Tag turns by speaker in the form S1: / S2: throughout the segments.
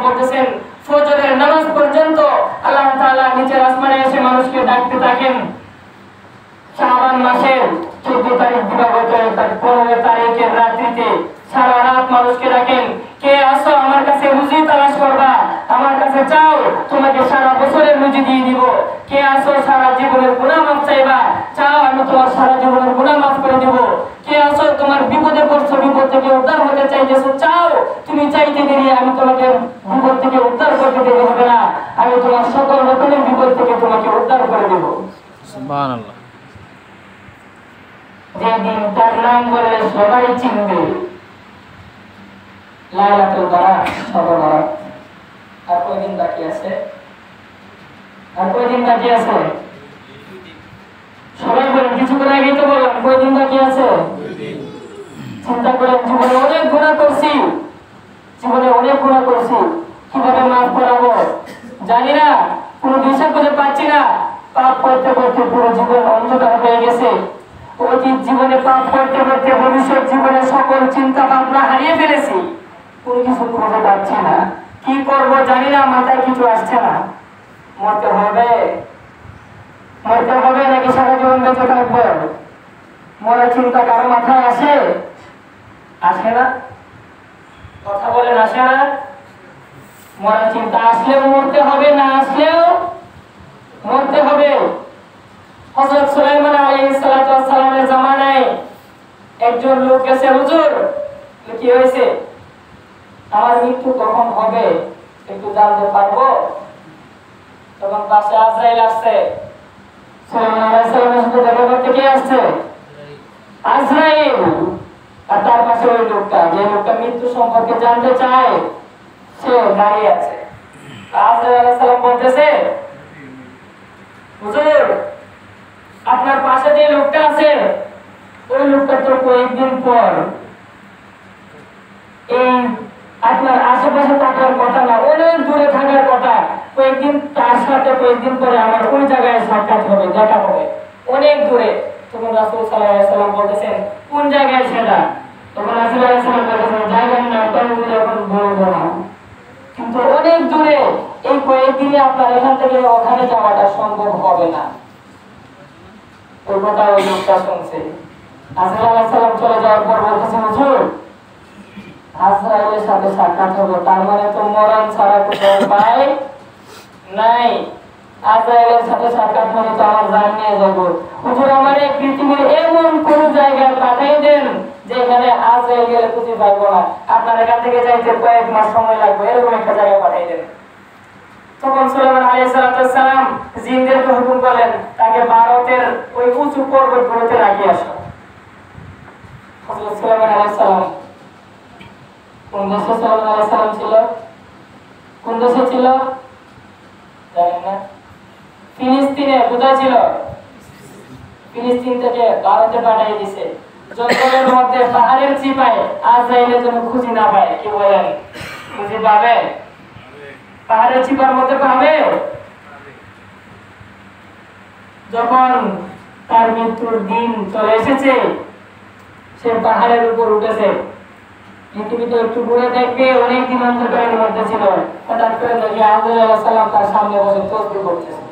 S1: বলতেছেন ফজরের নামাজ পর্যন্ত আল্লাহ তাআলা নিচের আসমানে এসে মানুষকে ডাকতে থাকেন। শাবান মাসের 14 তারিখ দিবাগত 15 তারিখের রাত্রিতে সারা রাত মানুষকে ডাকেন, কে আসো আমার কাছে রুজি তালাশ করবা, আমার কাছে চাও, তোমাকে সারা বছরের রুজি দিয়ে দিব। কে আসো সারা জীবনের গুনাহ মাফ চাইবা, চাও আমি তোমার সারা জীবনের গুনাহ মাফ করে দেব। কে আসো তোমার বিপদে পড়ছো, বিপদ থেকে উদ্ধার হতে চাইতেছো, চাও, তুমি চাইতে দেরি আমি তোমাকে বিপদ থেকে উদ্ধার করতে দেব হবে না, আমি তোমার সকল রকমের বিপদ থেকে তোমাকে উদ্ধার করে দেব।
S2: সুবহানাল্লাহ।
S1: যেদিন তার নাম বললে সবাই চিনবে, লাইলাতুল বারাত, শবে বরাত। আর কয়দিন বাকি আছে? আর কয়দিন বাকি আছে? সবাই বলেন, কিছুক্ষণ আগেই তো বললাম, কয়দিন বাকি আছে? চিন্তা করেন, জীবনে অনেক গুনাহ করছি, জীবনে অনেক গুনাহ করছি, কিভাবে মাফ করাবো জানি না, কোনো দিশা খুঁজে পাচ্ছি না। পাপ করতে করতে পুরো জীবন অন্ধকার হয়ে গেছে। অতীত জীবনে পাপ করতে করতে ভবিষ্যৎ জীবনে সকল চিন্তা ভাবনা হারিয়ে ফেলেছি, কোনো কিছু খুঁজে পাচ্ছি না, কি করবো জানি না, মাথায় কিছু আসছে না। মরতে হবে, মরতে হবে নাকি সারা জীবন বেঁচে থাকবো? মরার চিন্তা কারো মাথায় আসে? আসে না? কথা বলেন, আসে না? মরার চিন্তা আসলেও মরতে হবে, না আসলেও মরতে হবে। হযরত সুলাইমান আলাইহিস সালাতু ওয়াস সালামের জামানায় একজন লোক গেছে, হুজুর কি হয়েছে, আমার মৃত্যু কখন হবে একটু জানতে পারবো? তখন পাশে আজরাইল আসছে। সুলাইমান আলাইহিস সালামের সাথে দেখা করতে কে আসছে? আজরাইল। আর তার পাশে ওই লোকটা, যে লোকটা মৃত্যু সম্পর্কে জানতে চায়, সে দাঁড়িয়ে আছে। আজরাইল আলাইহিস সালাম বলতেছে, হুজুর আপনার পাশে যে লোকটা আছে, ওই লোকটা তো কয়েকদিন পর এই আপনার আশেপাশে থাকার কথা না, অনেক দূরে থাকার কথা। কয়েকদিন তার সাথে কয়েকদিন পরে আমার ওই জায়গায় সাক্ষাৎ হবে, দেখা হবে, অনেক দূরে। তখন রাসূল সাল্লাল্লাহু আলাইহি ওয়াসাল্লাম বলতেছেন, কোন জায়গায় সেটা? তখন রাসূল সাল্লাল্লাহু আলাইহি ওয়াসাল্লাম বলতেছেন, জায়গার নাম তো আমি এখন বলবো না, কিন্তু অনেক দূরে, এই কয়েকদিনে আপনার এখান থেকে ওখানে যাওয়াটা সম্ভব হবে না। ওই কথা ওই লোকটা শুনছে। আজরাইল আলাইহিস সালাম চলে যাওয়ার পর বলতেছে, হুজুর আজরাইলের সাথে সাক্ষাৎ হবে, তার মানে তো মরণ ছাড়া কোনো উপায় নাই। আজরাইলের সাথে সাক্ষাৎ মানে তো আমার জান নিয়ে যাব। হুজুর আমার এই পৃথিবীর এমন কোন জায়গায় পাঠিয়ে দেন যেখানে আজরাইল গেলে খুঁজে পাবো না, আপনার এখান থেকে যাইতে কয়েক মাস সময় লাগবে, এরকম একটা জায়গায় পাঠিয়ে দেন। তখন সুলাইমান আলাইহিস সালাম জিনদেরকে হুকুম করলেন, তাকে ভারতের ওই উঁচু পর্বতগুলোতে রাখিয়ে আসো। হযরত সুলাইমান আলাইহিস সালাম কোন দেশে সুলাইমান আলাইহিস সালাম ছিল? কোন দেশে ছিল জানেন না? ফিলিস্তিনে। কোথায় ছিল? ফিলিস্তিন থেকে ভারতে পাঠিয়ে দিয়েছে, জঙ্গলের মধ্যে পাহাড়ের চিপায় আজরাইলের জন্য খুঁজে না পায়। কি বলেন, খুঁজে পাবে? পাহাড়ের চিপার মধ্যে পাবে। যখন তার মৃত্যুর দিন চলে এসেছে, সে পাহাড়ের উপর উঠেছে, পৃথিবীতে একটু ঘুরে দেখবে, অনেকদিন অন্ধকারের মধ্যে ছিল। হঠাৎ করে দেখে আজরাইল আলাইহিস সালাম তার সামনে বসে তাসবিহ করতেছে।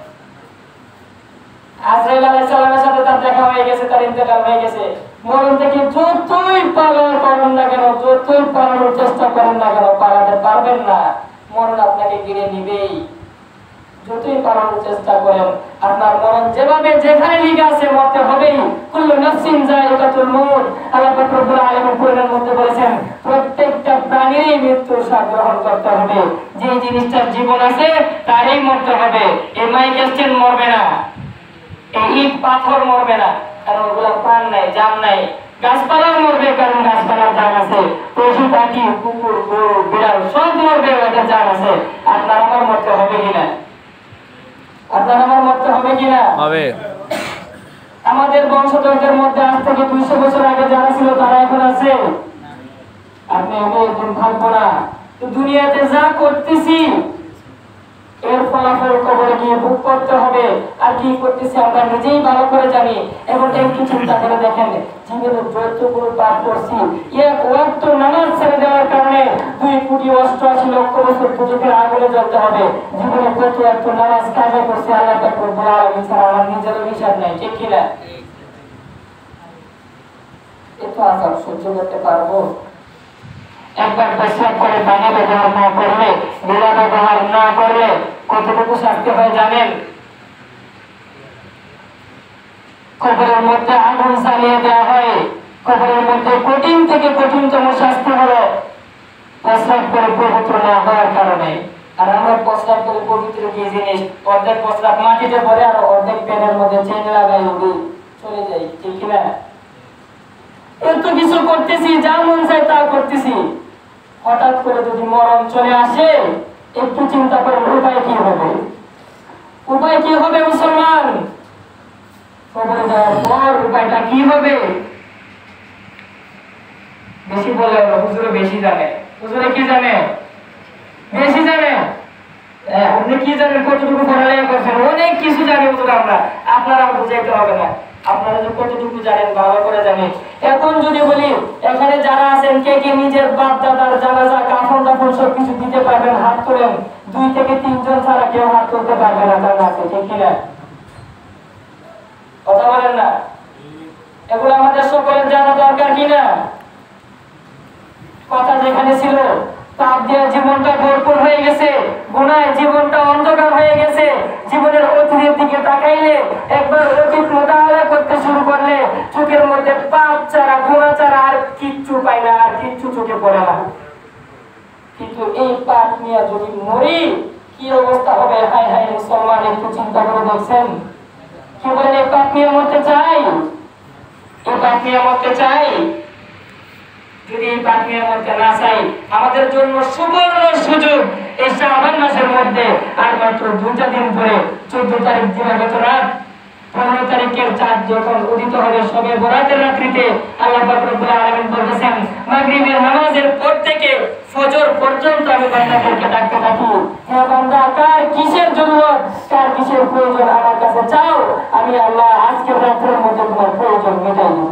S1: আজরাইল আলাইহিস সালামের সাথে তার দেখা হয়ে গেছে, তার ইন্তেকাল হয়ে গেছে। মরণ থেকে যতই পালার করেন না কেন, যতই পালানোর চেষ্টা করেন না কেন, পালাতে পারবেন না, মরণ আপনাকে ঘিরে নিবেই। যতই পালানোর চেষ্টা করেন, আপনার মরণ যেভাবে যেখানে লিখে আছে মরতে হবেই। কুল্লু নাফসিন যায়িকাতুল মউত, আল্লাহ পাক রব্বুল আলামিন কোরআনের মধ্যে বলেছেন, প্রত্যেকটা প্রাণীরই মৃত্যুর স্বাদ গ্রহণ করতে হবে। যে জিনিসটার জীবন আছে তারই মরতে হবে। এই মাইক স্ট্যান্ড মরবে না, এই ইট পাথর মরবে না, কারণ ওগুলোর প্রাণ নাই, জান নাই। গাছপালাও মরবে, কারণ গাছপালার জান আছে। পশু পাখি, কুকুর, গরু, বিড়াল সব মরবে, ওদের জান আছে। আপনার আমার মরতে হবে কিনা? আপনার আমার মরতে হবে কিনা?
S2: হবে।
S1: আমাদের বংশধরদের মধ্যে আজ থেকে 200 বছর আগে যারা ছিল তারা এখন আছে। আপনি আমি একদম ভাববো না। তো দুনিয়াতে যা করতেছি এর ফলাফল কবরে গিয়ে ভোগ করতে হবে। আর কি করতেছি আমরা নিজেই ভালো করে জানি। এখন একটু চিন্তা করে দেখেন, জীবনে যতগুলো পাপ করছি, এক ওয়াক্ত নামাজ ছেড়ে দেওয়ার কারণে 2,88,00,000 বছর দুজকের আগুনে জ্বলতে হবে। জীবনে কত একটা নামাজ কাজা করছি, আল্লাহ পাক রব্বুল আলামিন ছাড়া আমার নিজেরও হিসাব নাই, ঠিক কিনা? এত আযাব সহ্য করতে পারবো? একবার প্রস্রাব করে পানি ব্যবহার না করলে, বিলা ব্যবহার না করলে কতটুকু শাস্তি হয় জানেন? কবরের মধ্যে আগুন জ্বালিয়ে দেওয়া হয়। কবরের মধ্যে কঠিন থেকে কঠিনতম শাস্তি হলো প্রস্রাব করে পবিত্র না হওয়ার কারণে। আর আমরা প্রস্রাব করে পবিত্র কি জিনিস, অর্ধেক প্রস্রাব মাটিতে পড়ে আর অর্ধেক পেনের মধ্যে চেন লাগাই উঠি চলে যাই, ঠিক কিনা? এত কিছু করতেছি, যা মন চাই তা করতেছি, হঠাৎ করে যদি মরণ চলে আসে, একটু চিন্তা করে উপায় কি হবে? উপায় কি হবে মুসলমান? কবরে যাওয়ার পর উপায়টা কি হবে? বেশি বলে হুজুরে বেশি জানে। হুজুরে কি জানে? বেশি জানে। আপনি কি জানেন? কতটুকু পড়ালেখা করছেন? অনেক কিছু জানি হুজুর আমরা, আপনারা বুঝাইতে হবে না। আপনারা যে কতটুকু জানেন ভালো করে জানেন। এখন যদি বলি এখানে যারা আছেন কে কে নিজের বাপ দাদার জানাজা কাফন দাফন সবকিছু দিতে পারবেন, হাত তোলেন। 2 থেকে 3 জন ছাড়া কেউ হাত তুলতে পারবে না, জানা আছে, ঠিক কিনা? কথা বলেন না? এগুলো আমাদের সকলের জানা দরকার কিনা? কথা যেখানে ছিল, পাপ দিয়ে জীবনটা ভরপুর হয়ে গেছে, গুনায় জীবনটা অন্ধকার হয়ে গেছে। জীবনের অতীতের দিকে তাকাইলে, একবার অতীত মোতাবেলা করতে শুরু করলে চোখের মধ্যে পাপ ছাড়া গুনাহ ছাড়া আর কিচ্ছু পাই না, আর কিচ্ছু চোখে পড়ে না। কিন্তু এই পাপ নিয়ে যদি মরি কি অবস্থা হবে? হায় হায় মুসলমান, একটু চিন্তা করে দেখছেন? কি বলেন, এই পাপ নিয়ে মরতে চাই? এই পাপ নিয়ে মরতে চাই? যদি এই পাপ নিয়ে মরতে না চাই, আমাদের জন্য সুবর্ণ সুযোগ এই শাবান মাসের মধ্যে আর মাত্র 2টা দিন পরে 14 তারিখ দিবাগত রাত, 15 তারিখের চাঁদ যখন উদিত হবে শবে বরাতের রাত্রিতে, আল্লাহ পাক রব্বুল আলামিন বলেছেন, মাগরিবের নামাজের পর থেকে ফজর পর্যন্ত আমি বান্দাদেরকে ডাকতে থাকি, হে বান্দা, কার কিসের জরুরত, কার কিসের প্রয়োজন আমার কাছে চাও, আমি আল্লাহ আজকের রাতের মধ্যে তোমার প্রয়োজন মেটাই দেব।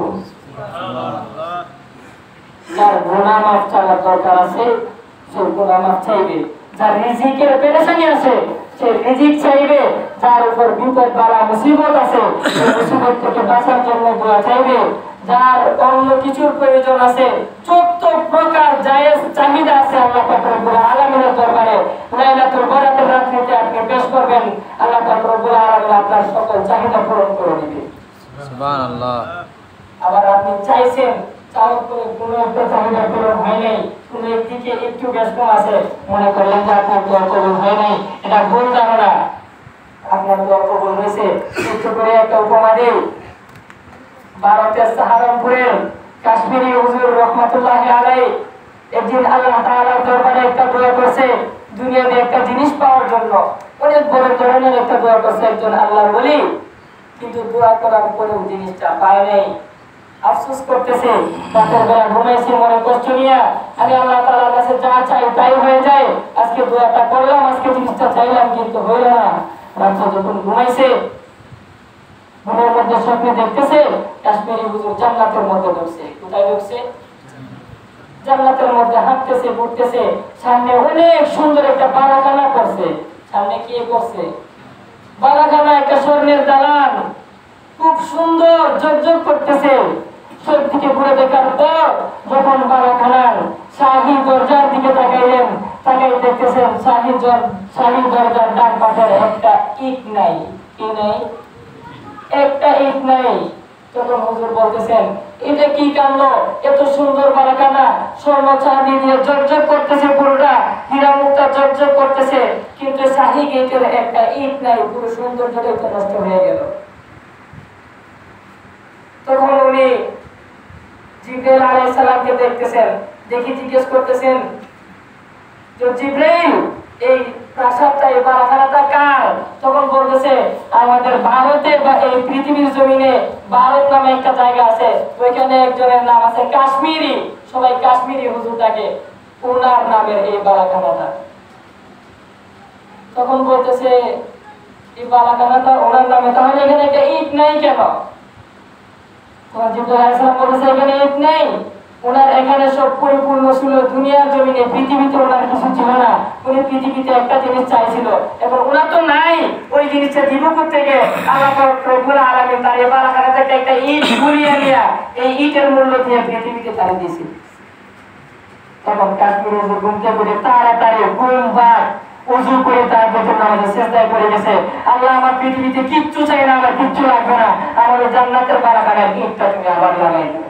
S1: যার গুনাহ মাফ চাওয়ার দরকার আছে সে গুনাহ মাফ চাইবে, যার রিজিকের পেরেশানি আছে সে রিজিক চাইবে, যার উপর বিপদ বালা মুসিবত আছে সেই মুসিবত থেকে বাঁচার জন্য দোয়া চাইবে, যার অন্য কিছুর প্রয়োজন আছে, 14 প্রকার জায়েজ চাহিদা আছে আল্লাহ পাক রব্বুল আলামিনের দরবারে লাইলাতুল বরাতের রাত্রিতে আপনি পেশ করবেন, আল্লাহ পাক রব্বুল আলামিন আপনার সকল চাহিদা পূরণ করে দিবে। সুবহানাল্লাহ। আবার আপনি চাইছেন, চাওয়ার পরে কোনো একটা চাহিদা পূরণ হয় নাই, কোনো একদিকে একটু ব্যস্ত আছে, মনে করলেন যে আপনার দোয়া কবুল হয় নাই, এটা ভুল ধারণা। আপনার দোয়া কবুল হয়েছে। একটু করে একটা উপমা দিই। ভারতের সাহারানপুরের কাশ্মীরি হুজুর রহমাতুল্লাহি আলাইহি একদিন আল্লাহ তাআলার দরবারে একটা দোয়া করছে, দুনিয়াতে একটা জিনিস পাওয়ার জন্য অনেক বড় ধরনের একটা দোয়া করছে একজন আল্লাহর ওলি, কিন্তু দোয়া করার পরেও জিনিসটা পায় নাই। আফসোস করতেছে, রাতের বেলা ঘুমাইছে মনে কষ্ট নিয়ে, আমি আল্লাহ তাআলার কাছে যা চাই তাই হয়ে যায়, আজকে দোয়াটা করলাম, আজকে জিনিসটা চাইলাম কিন্তু হইল না। রাতে যখন ঘুমাইছে, ঘুমের মধ্যে স্বপ্নে দেখতেছে কাশ্মীরি হুজুর জান্নাতের মধ্যে ঢুকছে। কোথায় ঢুকছে? জান্নাতের মধ্যে হাঁটতেছে, ঘুরতেছে, সামনে অনেক সুন্দর একটা বালাখানা করছে। সামনে কি করছে? বালাখানা, একটা স্বর্ণের দালান, খুব সুন্দর ঝকঝক করতেছে। সব দিকে ঘুরে দেখার পর যখন বালাখানার শাহী দরজার দিকে তাকাইলেন, তাকাই দেখতেছেন শাহী দরজার ডান পাশে একটা ইট নাই। কি নাই? একটা ইট নাই। তখন হুজুর বলতেছেন, এটা কি কাণ্ড, এত সুন্দর বালাখানা, স্বর্ণ চাঁদি দিয়ে ঝকঝক করতেছে, পুরোটা হীরা মুক্তা ঝকঝক করতেছে, কিন্তু শাহী গেটের একটা ইট নাই, পুরো সৌন্দর্যটাই তো নষ্ট হয়ে গেল। তখন উনি জিবরাইল আলাইহিস সালামকে দেখতেছেন, দেখি জিজ্ঞেস করতেছেন যে জিবরাইল, এই প্রাসাদটা, এই বালাখানাটা কার? তখন বলতেছে, আমাদের ভারতে বা এই পৃথিবীর জমিনে ভারত নামে একটা জায়গা আছে, ওইখানে একজনের নাম আছে কাশ্মীরি, সবাই কাশ্মীরি হুজুর ডাকে, ওনার নামের এই বালাখানাটা। তখন বলতেছে এই বালাখানাটা ওনার নামে, তাহলে এখানে একটা ইট নাই কেন? তখন জিবরাইল আলাইহিস সালাম বলতেছে এখানে ইট নেই, ওনার এখানে সব পরিপূর্ণ ছিল দুনিয়ার জমিনে, পৃথিবীতে ওনার কিছু ছিল না। উনি পৃথিবীতে একটা জিনিস চাইছিল, এখন ওনার তো নাই, ওই জিনিসটা দিব থেকে আল্লাহ পাক রব্বুল আলামিন তার এই বালাখানা থেকে একটা ইট গুলিয়ে নিয়ে এই ইটের মূল্য দিয়ে পৃথিবীতে তারা দিয়েছিল। তখন কাশ্মীরে যে ঘুমতে করে তাড়াতাড়ি ঘুম ভাগ উজু করে তার বেতন নামাজে চেষ্টায় করে গেছে, আল্লাহ আমার পৃথিবীতে কিচ্ছু চাই না, আমার কিচ্ছু লাগবে না, আমার জান্নাতের বালাখানার ইটটা তুমি আবার লাগাই দেবে।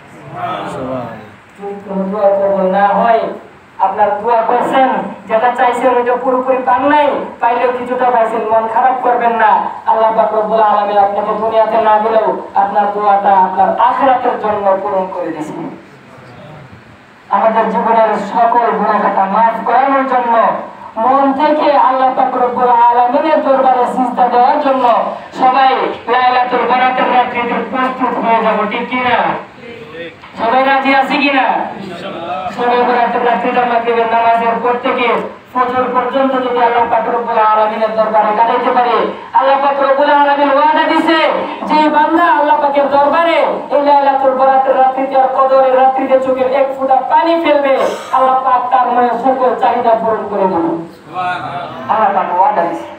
S1: না হয় আপনার দোয়া করছেন, যেটা চাইছেন ওইটা পুরোপুরি পান নাই, পাইলেও কিছুটা পাইছেন, মন খারাপ করবেন না। আল্লাহ পাক রব্বুল আলামিন আপনাকে দুনিয়াতে না দিলেও আপনার দোয়াটা আপনার আখিরাতের জন্য পূরণ করে দিয়েছেন। আমাদের জীবনের সকল গুনাহটা মাফ করানোর জন্য, মন থেকে আল্লাহ পাক রব্বুল আলামিনের দরবারে সিজদা দেওয়ার জন্য সবাই লাইলাতুল বরাতের রাত্রিতে প্রস্তুত হয়ে যাব, ঠিক কি না? সবাই রাজি আছে কিনা? সবাই বরাতের রাত্রিতে মাগরিবের নামাজের পর থেকে ফজর পর্যন্ত যদি আল্লাহ পাক রব্বুল আলামিনের দরবারে কাটাইতে পারে, আল্লাহ পাক রব্বুল আলামিন ওয়াদা দিয়েছে যে বান্দা আল্লাহ পাকের দরবারে এই লাইলাতুল বরাতের রাত্রিতে আর কদরের রাত্রিতে চোখের এক ফোঁটা পানি ফেলবে, আল্লাহ পাক তার মনের সকল চাহিদা পূরণ করে দেবে। সুবহানাল্লাহ, আল্লাহ পাক ওয়াদা দিয়েছে।